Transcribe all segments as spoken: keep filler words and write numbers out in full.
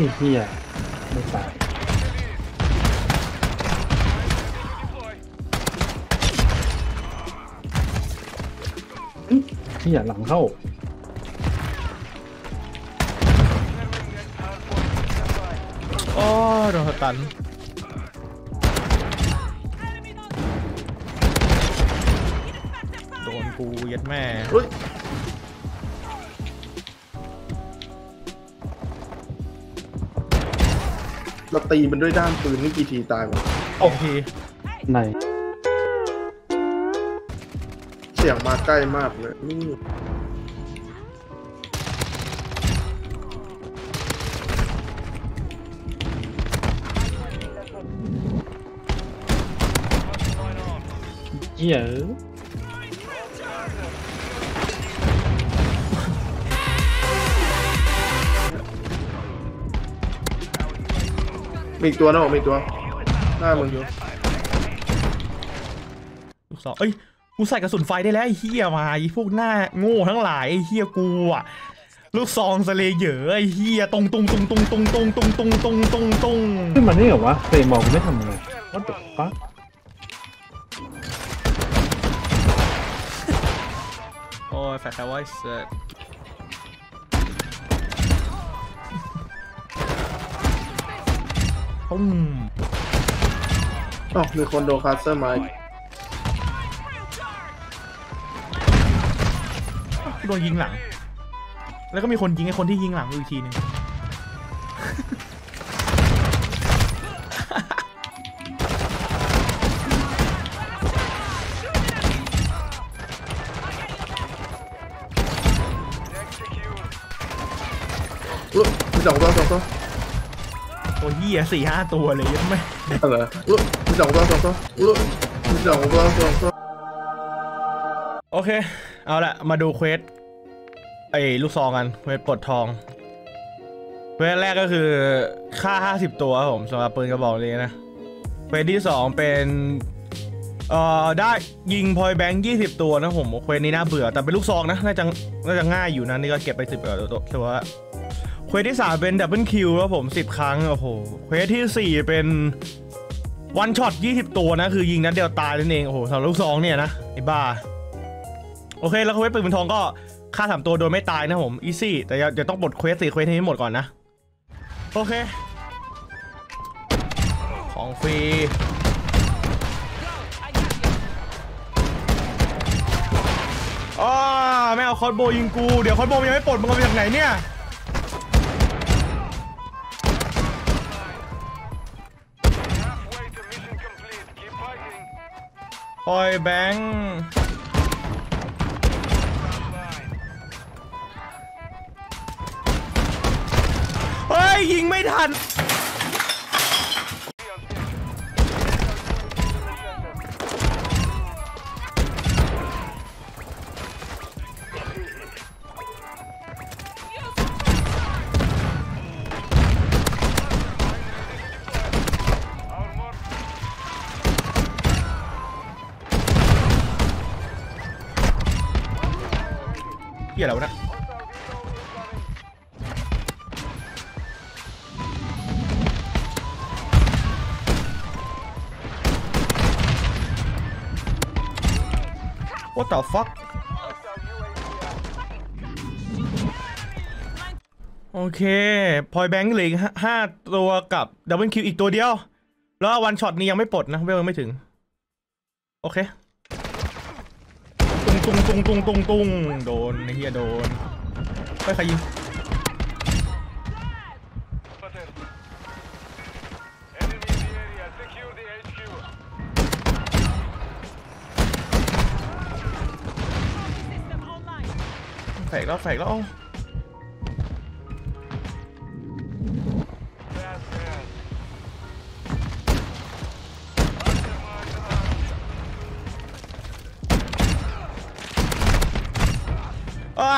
เฮียไม่ตายเฮียหลังเข้าโอ้โดนสตันโดนกูยัดแม่เราตีมันด้วยด้ามปืนนี่กี่ทีตายวะโอ้ทีไหนเสียงมาใกล้มากเลยนี่เหี้ยมีตัวนะบอกมีตัวหน้ามึงอยู่ลูกสองเอ้ยกูใส่กระสุนไฟได้แล้วไอ้เหี้ยมาไอ้พวกหน้าโง่ทั้งหลายไอ้เหี้ยกูอ่ะลูกซองสเลเยอร์ไอ้เหี้ยตรงตรงตรงตรงตรงตรงตรงตรงตรงตรงตรงขึ้นมาได้เหรอวะเฟรมมองกูไม่ทำไงว่าตกปะโอ้ยแฟร์ไวส์เซ็ตปุ้มอ๋อมีคนโดนคัสเตอร์ไม้โดนยิงหลังแล้วก็มีคนยิงไอ้คนที่ยิงหลังอีกทีนึงลุกมีสองตัวสองตัวตัวเหี้ยสี่ห้าตัวเลยยังไม่อะไรลุกมีสองตัวสองตัวลุกมีสองตัวสองตัวโอเคเอาละมาดูเควสไอ้ลูกซองกันเควสปลดทองเควสแรกก็คือฆ่าห้าสิบตัวครับผมสำหรับปืนกระบอกนี้นะเควสที่สองเป็นเอ่อได้ยิงพอยแบงค์ยี่สิบตัวนะผมเควสนี้น่าเบื่อแต่เป็นลูกซองนะน่าจะน่าจะง่ายอยู่นะนี่ก็เก็บไปสิบตัวเควสที่สามเป็นดับเบิลคิวครับผมสิบครั้งโอ้โหเควสที่สี่เป็นวันช็อตยี่สิบตัวนะคือยิงนัดเดียวตายนั่นเองโอ้โหสำหรับลูกซองเนี่ยนะไอ้บ้าโอเคแล้วเควสปืนเป็นทองก็ฆ่าสามตัวโดยไม่ตายนะผมอีซี่แต่เดี๋ยวต้องบดเควสสี่เควสให้หมดก่อนนะโอเคของฟรีอ๋อไม่เอาคอสโบยิงกูเดี๋ยวคอสโบยังไม่ปลดมึงเอาไปจากไหนเนี่ยคอยแบงค์เฮ้ยยิงไม่ทันเหี้ยแล้วนะWhat the fuck โอเคพอยแบงค์เหลือห้าตัวกับดับเบิลคิวอีกตัวเดียวแล้ววันช็อตนี้ยังไม่ปลดนะเวลไม่ถึงโอเคตุงตุงตุงตุงตุงโดนไอ้เหี้ยโดนไปใครยิงแฝกแล้วแฝกแล้วอ้า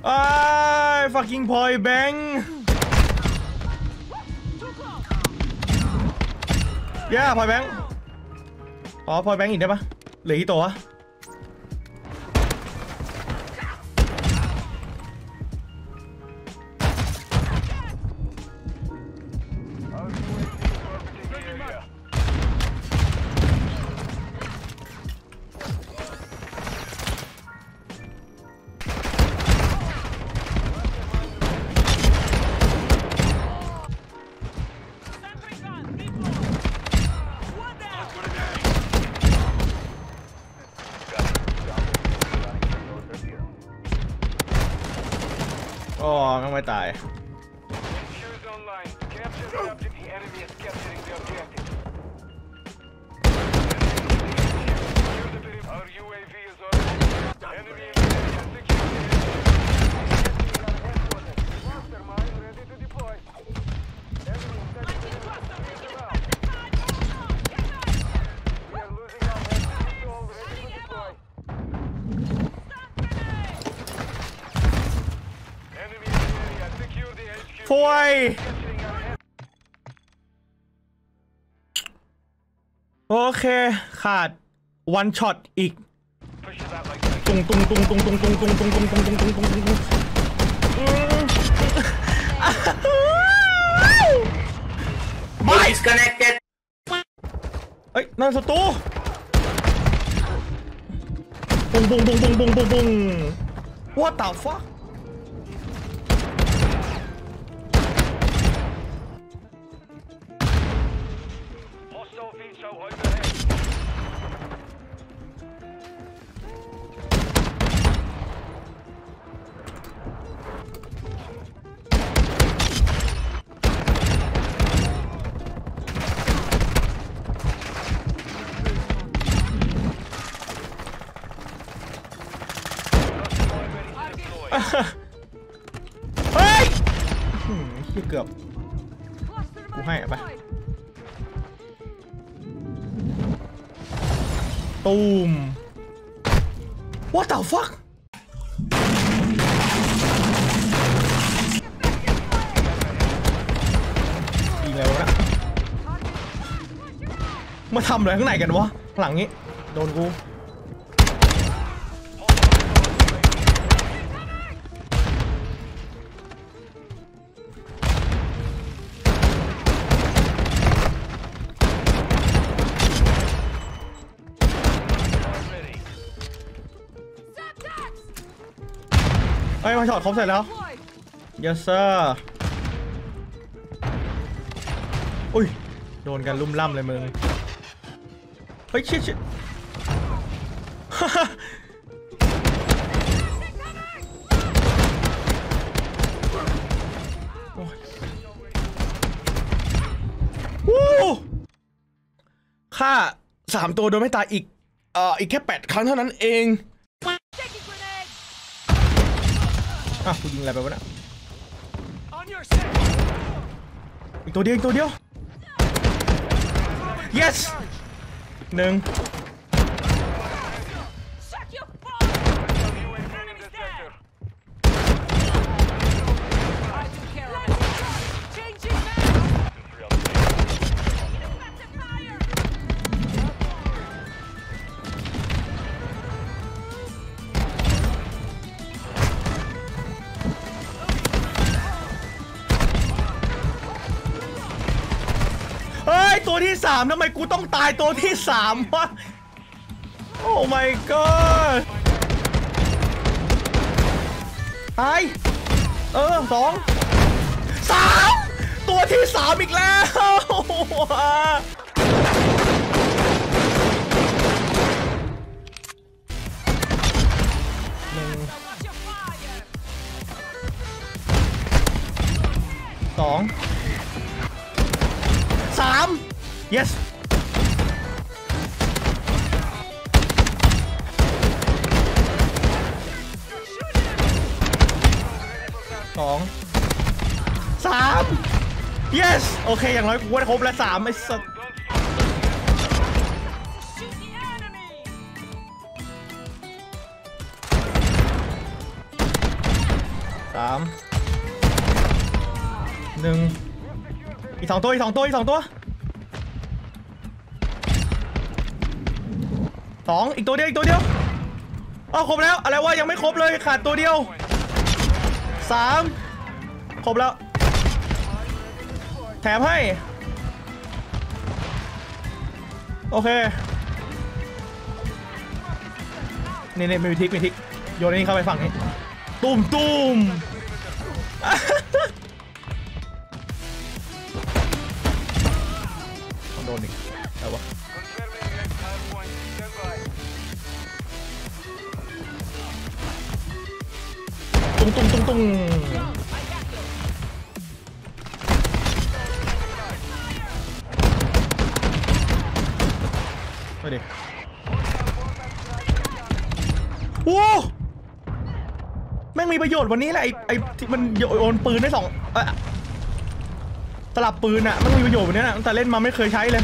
ไอ้ fucking point bank ย่า point bank อ๋อ point bank อีกได้ปะเหลือกี่ตัววะอ๋อยังไม่ตายฟอยโอเคขาดวันช็อตอีกตุงตุงตุงตุงตุงตุงตุงตุงตุงตุงตุงตุงตุงตุงตุงไม่ disconnected เอ้ยนั่นศัตรูบุ้งบุ้งบุ้งบุ้งบุ้งบุ้งบุ้ง what the fuckเฮ้ยเกือบกูให้อะปะตูม what the fuck อีกแล้วนะมาทำอะไรข้างในกันวะหลังนี้โดนกูเฮ้ยมาช็อตครบเสร็จแล้ว yes sir อุ้ยโดนกันลุ่มล่ำเลยมึงเฮ้ยชิดชิดวู้ฆ่าสามตัวโดยไม่ตายอีกเอ่ออีกแค่แปดครั้งเท่านั้นเองอ่ะกูยิงอะไรไปวะเนี่ยอีกตัวเดียวอีกตัวเดียว yes หนึ่งตัวที่สามทำไมกูต้องตายตัวที่สามวะโอ้ my god ตายเออสองสามตัวที่สามอีกแล้วหนึ่งสองสาม yes สองสาม yes โอเคอย่างน้อยกูว่าครบแล้วสามไอ้สัสสามหนึ่งอีกสองตัวอีกสองตัวอีกสองตัวสองอีกตัวเดียวอีกตัวเดียวอ้าวครบแล้วอะไรวะยังไม่ครบเลยขาดตัวเดียวสามครบแล้วแถมให้โอเคนี่นี่มีทิกมีทิกโยนนี่เข้าไปฝั่งนี้ตุ้มตุ้มโดนอีกอะไรวะตุ้งตุ้งตุ้งตุ้งไปดิโว้แม่งมีประโยชน์วันนี้แหละไอ้ไอ้ที่มันโยนปืนได้สองเออสลับปืนอะมันมีประโยชน์วันนี้นะแต่เล่นมาไม่เคยใช้เลย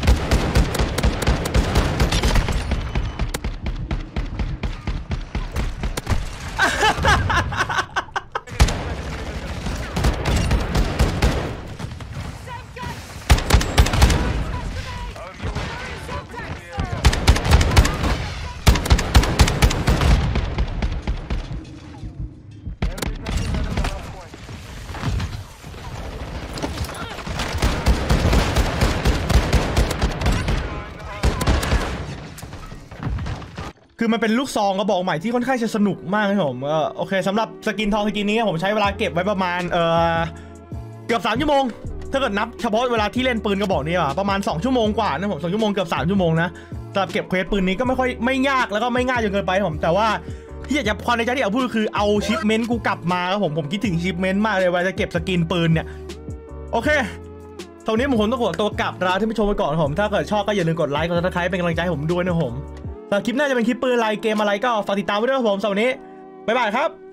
คือมันเป็นลูกซองกระบอกใหม่ที่ค่อนข้างจะสนุกมากครับผมเออโอเคสำหรับสกินทองสกินนี้ผมใช้เวลาเก็บไว้ประมาณเออเกือบสามชั่วโมงถ้าเกิดนับเฉพาะเวลาที่เล่นปืนกระบอกนี้อะประมาณสองชั่วโมงกว่านะผมสองชั่วโมงเกือบสามชั่วโมงนะสำหรับเก็บเควสปืนนี้ก็ไม่ค่อยไม่ยากแล้วก็ไม่ง่ายจนเกินไปผมแต่ว่าที่อยากจะความในใจที่อยากพูดคือเอาชิปเมนต์กูกลับมาครับผมผมคิดถึงชิปเมนต์มากเลยเวลาจะเก็บสกินปืนเนี่ยโอเคตรงนี้ผมต้องขอตัวกลับลาท่านผู้ชมไปก่อนผมถ้าเกิดชอบก็อย่าลืมกดไลค์กดซับสไครป์เป็นกำลังใจให้ผมด้วยนะผมแต่คลิปหน้าจะเป็นคลิปปืนอะไรเกมอะไรก็ฝากติดตามไว้ด้วยครับผมสำหรับวันนี้บ๊ายบายครับ